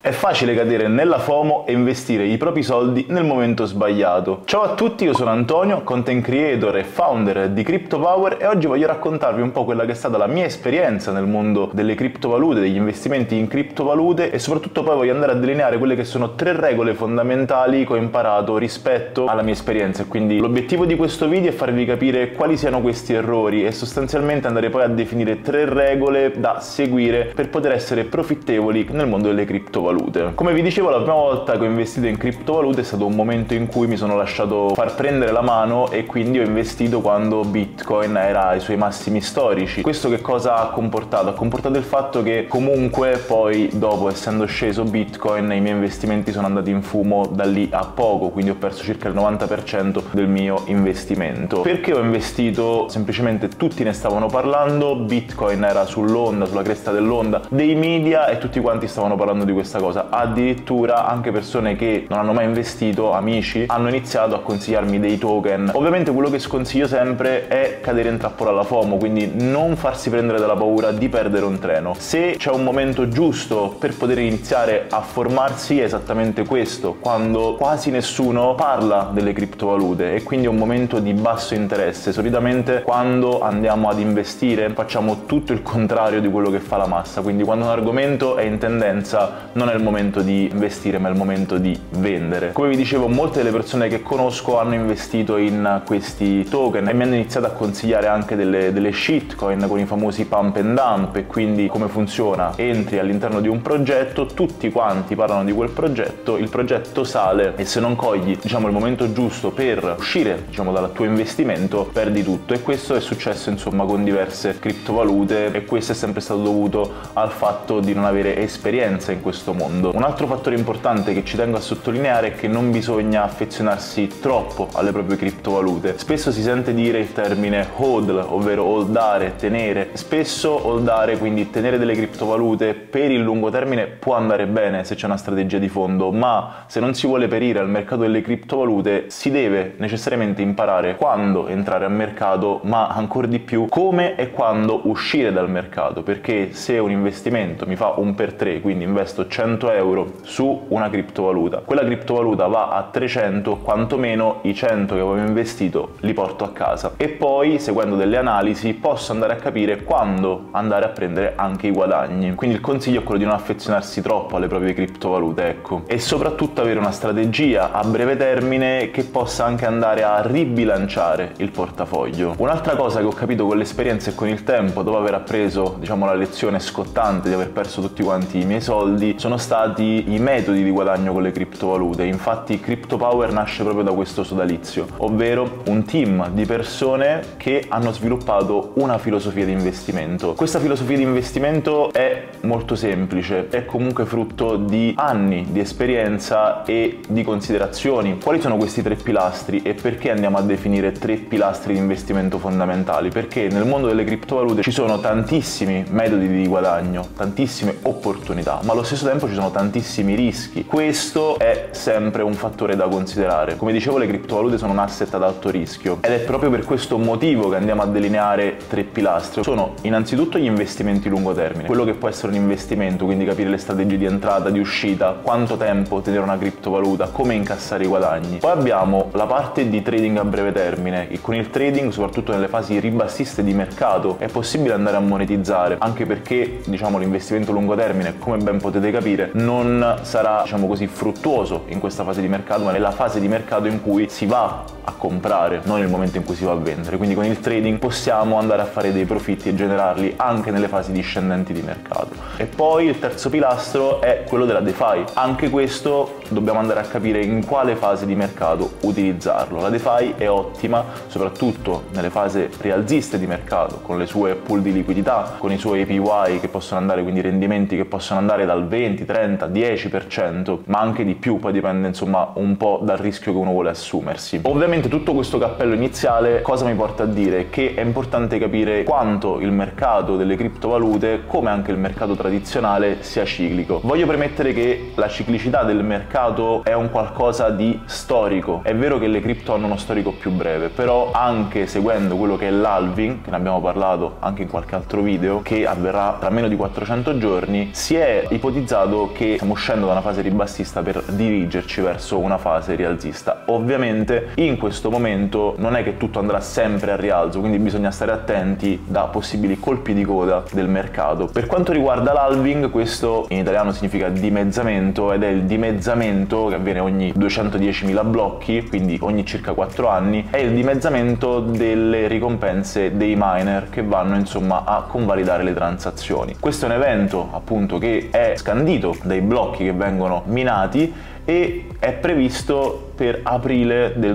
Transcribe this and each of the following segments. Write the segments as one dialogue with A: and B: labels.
A: È facile cadere nella FOMO e investire i propri soldi nel momento sbagliato. Ciao a tutti, io sono Antonio, content creator e founder di CryptoPower, e oggi voglio raccontarvi un po' quella che è stata la mia esperienza nel mondo delle criptovalute, degli investimenti in criptovalute, e soprattutto poi voglio andare a delineare quelle che sono 3 regole fondamentali che ho imparato rispetto alla mia esperienza. E quindi l'obiettivo di questo video è farvi capire quali siano questi errori e sostanzialmente andare poi a definire 3 regole da seguire per poter essere profittevoli nel mondo delle criptovalute. Come vi dicevo, la prima volta che ho investito in criptovalute è stato un momento in cui mi sono lasciato far prendere la mano, e quindi ho investito quando Bitcoin era ai suoi massimi storici. Questo che cosa ha comportato? Ha comportato il fatto che comunque poi, dopo, essendo sceso Bitcoin, i miei investimenti sono andati in fumo da lì a poco, quindi ho perso circa il 90% del mio investimento. Perché ho investito? Semplicemente tutti ne stavano parlando, Bitcoin era sull'onda, sulla cresta dell'onda dei media, e tutti quanti stavano parlando di questa cosa. Addirittura anche persone che non hanno mai investito, amici, hanno iniziato a consigliarmi dei token. Ovviamente quello che sconsiglio sempre è cadere in trappola alla FOMO, quindi non farsi prendere dalla paura di perdere un treno. Se c'è un momento giusto per poter iniziare a formarsi, è esattamente questo, quando quasi nessuno parla delle criptovalute, e quindi è un momento di basso interesse. Solitamente quando andiamo ad investire facciamo tutto il contrario di quello che fa la massa, quindi quando un argomento è in tendenza non è il momento di investire, ma è il momento di vendere. Come vi dicevo, molte delle persone che conosco hanno investito in questi token e mi hanno iniziato a consigliare anche delle shitcoin con i famosi pump and dump. E quindi come funziona? Entri all'interno di un progetto, tutti quanti parlano di quel progetto, il progetto sale, e se non cogli, diciamo, il momento giusto per uscire, diciamo, dal tuo investimento, perdi tutto. E questo è successo, insomma, con diverse criptovalute, e questo è sempre stato dovuto al fatto di non avere esperienza in questo mondo. Un altro fattore importante che ci tengo a sottolineare è che non bisogna affezionarsi troppo alle proprie criptovalute. Spesso si sente dire il termine hold, ovvero holdare, tenere. Spesso holdare, quindi tenere delle criptovalute per il lungo termine, può andare bene se c'è una strategia di fondo, ma se non si vuole perire al mercato delle criptovalute si deve necessariamente imparare quando entrare al mercato, ma ancora di più come e quando uscire dal mercato, perché se un investimento mi fa un per 3, quindi investo 100 euro su una criptovaluta, quella criptovaluta va a 300, quantomeno i 100 che avevo investito li porto a casa, e poi, seguendo delle analisi, posso andare a capire quando andare a prendere anche i guadagni. Quindi il consiglio è quello di non affezionarsi troppo alle proprie criptovalute, ecco, e soprattutto avere una strategia a breve termine che possa anche andare a ribilanciare il portafoglio. Un'altra cosa che ho capito con l'esperienza e con il tempo, dopo aver appreso, diciamo, la lezione scottante di aver perso tutti quanti i miei soldi, sono stati i metodi di guadagno con le criptovalute. Infatti CryptoPower nasce proprio da questo sodalizio, ovvero un team di persone che hanno sviluppato una filosofia di investimento. Questa filosofia di investimento è molto semplice, è comunque frutto di anni di esperienza e di considerazioni. Quali sono questi 3 pilastri e perché andiamo a definire 3 pilastri di investimento fondamentali? Perché nel mondo delle criptovalute ci sono tantissimi metodi di guadagno, tantissime opportunità, ma allo stesso tempo ci sono tantissimi rischi. Questo è sempre un fattore da considerare. Come dicevo, le criptovalute sono un asset ad alto rischio, ed è proprio per questo motivo che andiamo a delineare 3 pilastri. Sono innanzitutto gli investimenti lungo termine, quello che può essere un investimento, quindi capire le strategie di entrata, di uscita, quanto tempo tenere una criptovaluta, come incassare i guadagni. Poi abbiamo la parte di trading a breve termine, e con il trading, soprattutto nelle fasi ribassiste di mercato, è possibile andare a monetizzare, anche perché, diciamo, l'investimento lungo termine, come ben potete capire, non sarà, diciamo così, fruttuoso in questa fase di mercato, ma nella fase di mercato in cui si va a comprare, non nel momento in cui si va a vendere. Quindi con il trading possiamo andare a fare dei profitti e generarli anche nelle fasi discendenti di mercato. E poi il terzo pilastro è quello della DeFi. Anche questo dobbiamo andare a capire in quale fase di mercato utilizzarlo. La DeFi è ottima soprattutto nelle fasi rialziste di mercato, con le sue pool di liquidità, con i suoi APY che possono andare, quindi rendimenti che possono andare dal 20, 30, 10%, ma anche di più, poi dipende, insomma, un po' dal rischio che uno vuole assumersi. Ovviamente tutto questo cappello iniziale cosa mi porta a dire? Che è importante capire quanto il mercato delle criptovalute, come anche il mercato tradizionale, sia ciclico. Voglio premettere che la ciclicità del mercato è un qualcosa di storico. È vero che le cripto hanno uno storico più breve, però anche seguendo quello che è l'halving, che ne abbiamo parlato anche in qualche altro video, che avverrà tra meno di 400 giorni, si è ipotizzato dato che stiamo uscendo da una fase ribassista per dirigerci verso una fase rialzista. Ovviamente in questo momento non è che tutto andrà sempre a rialzo, quindi bisogna stare attenti da possibili colpi di coda del mercato. Per quanto riguarda l'halving, questo in italiano significa dimezzamento, ed è il dimezzamento che avviene ogni 210.000 blocchi, quindi ogni circa 4 anni, è il dimezzamento delle ricompense dei miner che vanno insomma a convalidare le transazioni. Questo è un evento appunto che è scandito dai blocchi che vengono minati e è previsto per aprile del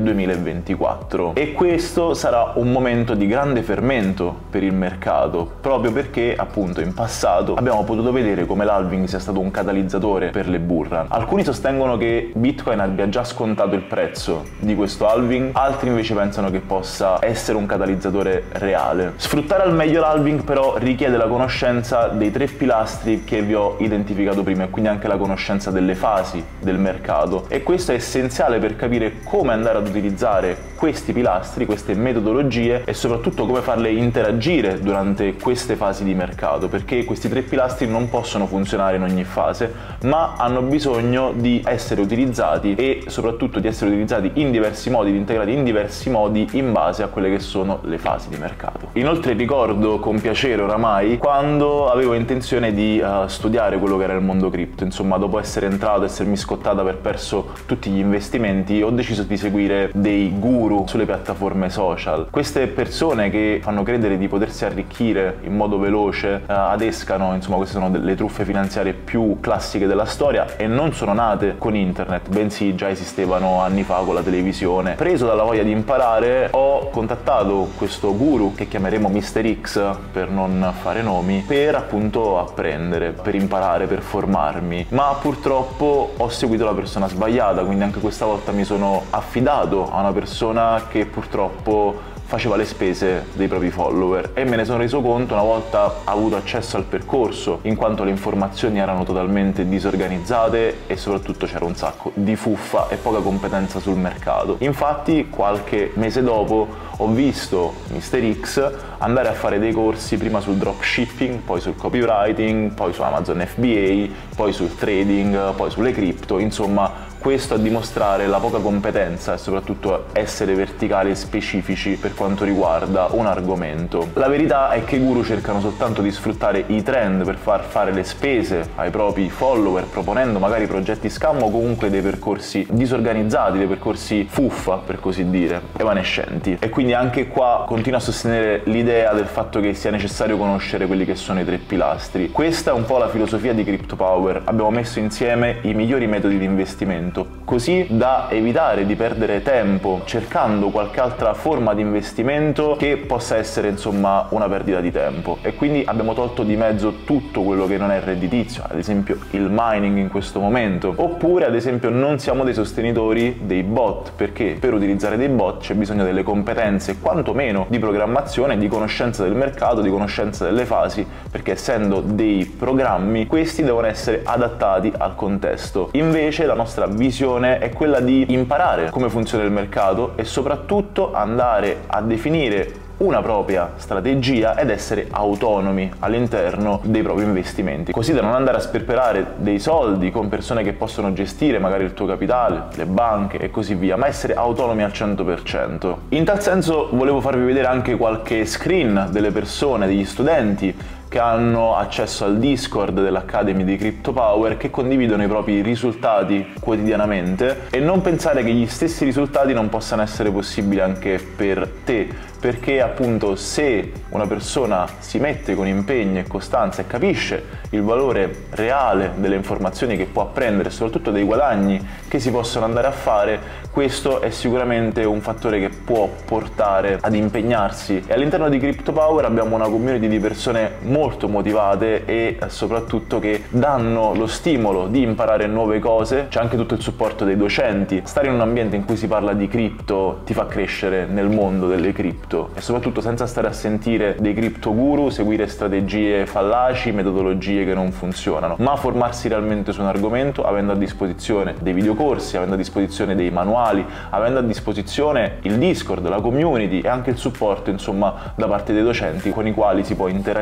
A: 2024, e questo sarà un momento di grande fermento per il mercato, proprio perché appunto in passato abbiamo potuto vedere come l'halving sia stato un catalizzatore per le bull run. Alcuni sostengono che Bitcoin abbia già scontato il prezzo di questo halving, altri invece pensano che possa essere un catalizzatore reale. Sfruttare al meglio l'halving però richiede la conoscenza dei 3 pilastri che vi ho identificato prima, e quindi anche la conoscenza delle fasi del mercato, e questo è essenziale per capire come andare ad utilizzare questi pilastri, queste metodologie, e soprattutto come farle interagire durante queste fasi di mercato, perché questi 3 pilastri non possono funzionare in ogni fase, ma hanno bisogno di essere utilizzati, e soprattutto di essere utilizzati in diversi modi, di integrati in diversi modi in base a quelle che sono le fasi di mercato. Inoltre ricordo con piacere oramai quando avevo intenzione di studiare quello che era il mondo cripto, insomma dopo essere entrato, essermi scottata, aver perso tutti gli investimenti, ho deciso di seguire dei guru sulle piattaforme social. Queste persone che fanno credere di potersi arricchire in modo veloce adescano, insomma queste sono le truffe finanziarie più classiche della storia, e non sono nate con internet, bensì già esistevano anni fa con la televisione. Preso dalla voglia di imparare, ho contattato questo guru che chiameremo Mr. X per non fare nomi, per appunto apprendere, per imparare, per formarmi, ma purtroppo ho seguito la persona sbagliata, quindi anche questa volta mi sono affidato a una persona che purtroppo faceva le spese dei propri follower, e me ne sono reso conto una volta avuto accesso al percorso, in quanto le informazioni erano totalmente disorganizzate e soprattutto c'era un sacco di fuffa e poca competenza sul mercato. Infatti qualche mese dopo ho visto Mr. X andare a fare dei corsi prima sul dropshipping, poi sul copywriting, poi su Amazon FBA, poi sul trading, poi sulle cripto, insomma questo a dimostrare la poca competenza e soprattutto essere verticali e specifici per quanto riguarda un argomento. La verità è che i guru cercano soltanto di sfruttare i trend per far fare le spese ai propri follower, proponendo magari progetti scam o comunque dei percorsi disorganizzati, dei percorsi fuffa per così dire, evanescenti. E quindi anche qua continuo a sostenere l'idea del fatto che sia necessario conoscere quelli che sono i 3 pilastri. Questa è un po' la filosofia di CryptoPower. Abbiamo messo insieme i migliori metodi di investimento, così da evitare di perdere tempo cercando qualche altra forma di investimento che possa essere insomma una perdita di tempo, e quindi abbiamo tolto di mezzo tutto quello che non è redditizio, ad esempio il mining in questo momento, oppure ad esempio non siamo dei sostenitori dei bot, perché per utilizzare dei bot c'è bisogno delle competenze quantomeno di programmazione, di conoscenza del mercato, di conoscenza delle fasi, perché essendo dei programmi questi devono essere adattati al contesto. Invece la nostra visione è quella di imparare come funziona il mercato e soprattutto andare a definire una propria strategia ed essere autonomi all'interno dei propri investimenti, così da non andare a sperperare dei soldi con persone che possono gestire magari il tuo capitale, le banche e così via, ma essere autonomi al 100%. In tal senso volevo farvi vedere anche qualche screen delle persone, degli studenti che hanno accesso al Discord dell'Academy di CryptoPower, che condividono i propri risultati quotidianamente, e non pensare che gli stessi risultati non possano essere possibili anche per te, perché appunto se una persona si mette con impegno e costanza e capisce il valore reale delle informazioni che può apprendere e soprattutto dei guadagni che si possono andare a fare, questo è sicuramente un fattore che può portare ad impegnarsi. E all'interno di CryptoPower abbiamo una community di persone molto motivate e soprattutto che danno lo stimolo di imparare nuove cose. C'è anche tutto il supporto dei docenti. Stare in un ambiente in cui si parla di cripto ti fa crescere nel mondo delle cripto, e soprattutto senza stare a sentire dei cripto guru seguire strategie fallaci, metodologie che non funzionano, ma formarsi realmente su un argomento, avendo a disposizione dei videocorsi, avendo a disposizione dei manuali, avendo a disposizione il Discord, la community e anche il supporto insomma da parte dei docenti con i quali si può interagire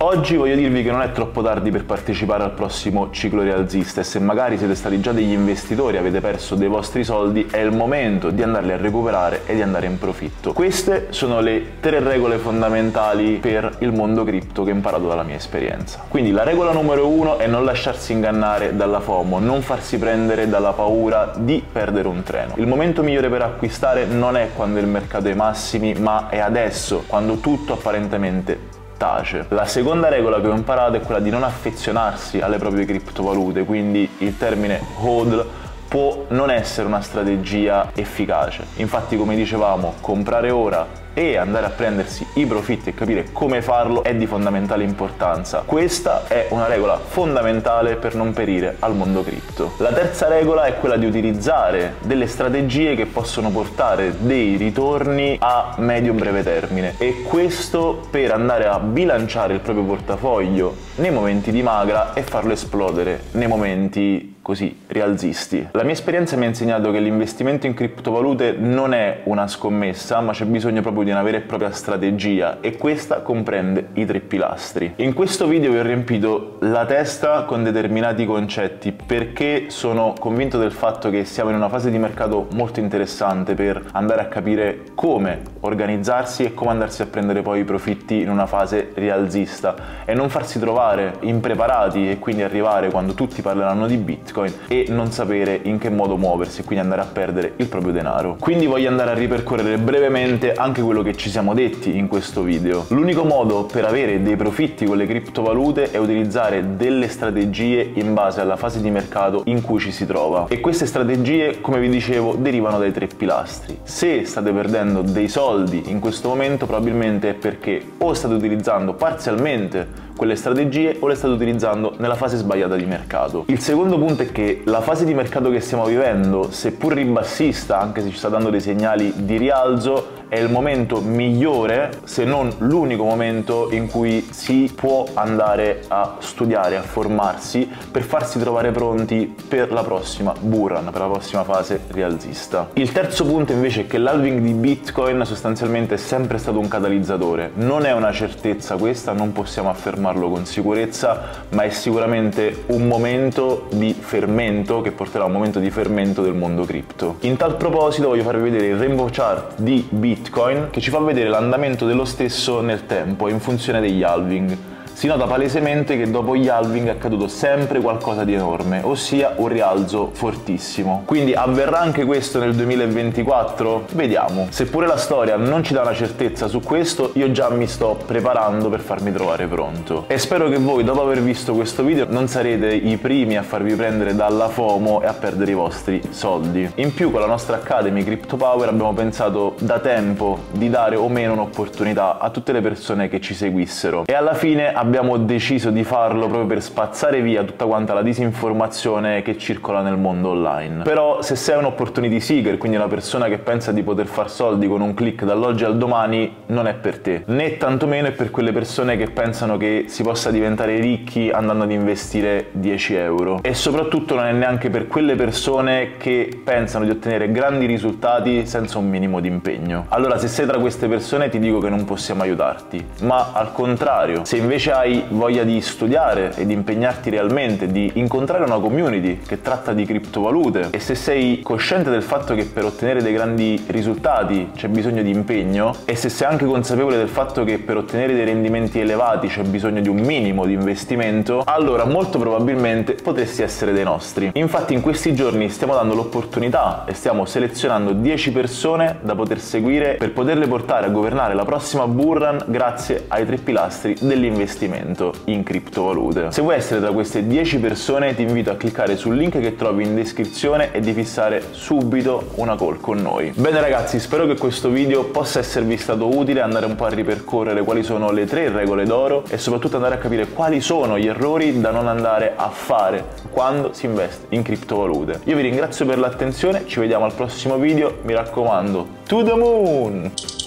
A: Oggi voglio dirvi che non è troppo tardi per partecipare al prossimo ciclo rialzista e se magari siete stati già degli investitori e avete perso dei vostri soldi, è il momento di andarli a recuperare e di andare in profitto. Queste sono le 3 regole fondamentali per il mondo cripto che ho imparato dalla mia esperienza. Quindi la regola numero 1 è non lasciarsi ingannare dalla FOMO, non farsi prendere dalla paura di perdere un treno. Il momento migliore per acquistare non è quando il mercato è ai massimi, ma è adesso, quando tutto apparentemente tace. La seconda regola che ho imparato è quella di non affezionarsi alle proprie criptovalute, quindi il termine HODL può non essere una strategia efficace. Infatti, come dicevamo, comprare ora e andare a prendersi i profitti e capire come farlo è di fondamentale importanza. Questa è una regola fondamentale per non perire al mondo cripto. La terza regola è quella di utilizzare delle strategie che possono portare dei ritorni a medio-breve termine, e questo per andare a bilanciare il proprio portafoglio nei momenti di magra e farlo esplodere nei momenti così rialzisti. La mia esperienza mi ha insegnato che l'investimento in criptovalute non è una scommessa, ma c'è bisogno proprio di una vera e propria strategia, e questa comprende i 3 pilastri. In questo video vi ho riempito la testa con determinati concetti perché sono convinto del fatto che siamo in una fase di mercato molto interessante per andare a capire come organizzarsi e come andarsi a prendere poi i profitti in una fase rialzista e non farsi trovare impreparati e quindi arrivare quando tutti parleranno di Bitcoin e non sapere in che modo muoversi e quindi andare a perdere il proprio denaro. Quindi voglio andare a ripercorrere brevemente anche quello che ci siamo detti in questo video. L'unico modo per avere dei profitti con le criptovalute è utilizzare delle strategie in base alla fase di mercato in cui ci si trova, e queste strategie, come vi dicevo, derivano dai 3 pilastri. Se state perdendo dei soldi in questo momento, probabilmente è perché o state utilizzando parzialmente quelle strategie o le state utilizzando nella fase sbagliata di mercato. Il secondo punto è che la fase di mercato che stiamo vivendo, seppur ribassista, anche se ci sta dando dei segnali di rialzo, è il momento migliore, se non l'unico momento, in cui si può andare a studiare, a formarsi per farsi trovare pronti per la prossima bull run, per la prossima fase rialzista. Il terzo punto invece è che l'halving di Bitcoin sostanzialmente è sempre stato un catalizzatore. Non è una certezza questa, non possiamo affermarlo con sicurezza, ma è sicuramente un momento di fermento che porterà a un momento di fermento del mondo cripto. In tal proposito voglio farvi vedere il rainbow chart di Bitcoin che ci fa vedere l'andamento dello stesso nel tempo in funzione degli halving. Si nota palesemente che dopo gli halving è accaduto sempre qualcosa di enorme, ossia un rialzo fortissimo. Quindi avverrà anche questo nel 2024? Vediamo. Seppure la storia non ci dà una certezza su questo, io già mi sto preparando per farmi trovare pronto. E spero che voi, dopo aver visto questo video, non sarete i primi a farvi prendere dalla FOMO e a perdere i vostri soldi. In più, con la nostra Academy Crypto Power abbiamo pensato da tempo di dare o meno un'opportunità a tutte le persone che ci seguissero, e alla fine abbiamo deciso di farlo proprio per spazzare via tutta quanta la disinformazione che circola nel mondo online. Però se sei un opportunity seeker, quindi una persona che pensa di poter far soldi con un click dall'oggi al domani, non è per te, né tantomeno è per quelle persone che pensano che si possa diventare ricchi andando ad investire 10 euro, e soprattutto non è neanche per quelle persone che pensano di ottenere grandi risultati senza un minimo di impegno. Allora, se sei tra queste persone, ti dico che non possiamo aiutarti, ma al contrario, se invece hai voglia di studiare e di impegnarti realmente, di incontrare una community che tratta di criptovalute, e se sei cosciente del fatto che per ottenere dei grandi risultati c'è bisogno di impegno, e se sei anche consapevole del fatto che per ottenere dei rendimenti elevati c'è bisogno di un minimo di investimento, allora molto probabilmente potresti essere dei nostri. Infatti in questi giorni stiamo dando l'opportunità e stiamo selezionando 10 persone da poter seguire per poterle portare a governare la prossima bull run grazie ai 3 pilastri dell'investimento in criptovalute. Se vuoi essere tra queste 10 persone, ti invito a cliccare sul link che trovi in descrizione e di fissare subito una call con noi. Bene ragazzi, spero che questo video possa esservi stato utile, andare un po' a ripercorrere quali sono le 3 regole d'oro e soprattutto andare a capire quali sono gli errori da non andare a fare quando si investe in criptovalute. Io vi ringrazio per l'attenzione, ci vediamo al prossimo video, mi raccomando, to the moon!